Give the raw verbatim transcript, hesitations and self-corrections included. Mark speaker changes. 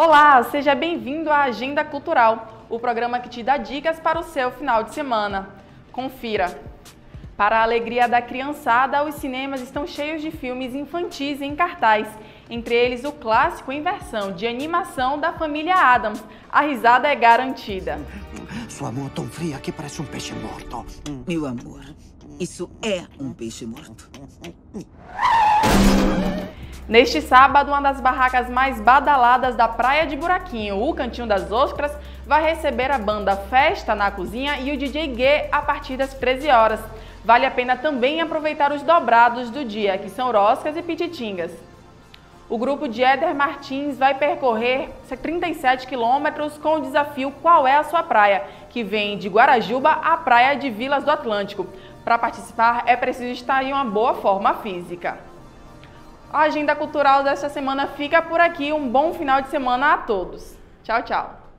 Speaker 1: Olá, seja bem-vindo à Agenda Cultural, o programa que te dá dicas para o seu final de semana. Confira! Para a alegria da criançada, os cinemas estão cheios de filmes infantis em cartaz, entre eles o clássico em versão de animação da família Addams. A risada é garantida.
Speaker 2: Sua mão tão fria que parece um peixe morto.
Speaker 3: Meu amor, isso é um peixe morto.
Speaker 1: Neste sábado, uma das barracas mais badaladas da Praia de Buraquinho, o Cantinho das Ostras, vai receber a banda Festa na Cozinha e o D J Gue a partir das treze horas. Vale a pena também aproveitar os dobrados do dia, que são roscas e pititingas. O grupo de Éder Martins vai percorrer trinta e sete quilômetros com o desafio Qual é a Sua Praia?, que vem de Guarajuba à Praia de Vilas do Atlântico. Para participar, é preciso estar em uma boa forma física. A agenda cultural desta semana fica por aqui. Um bom final de semana a todos. Tchau, tchau.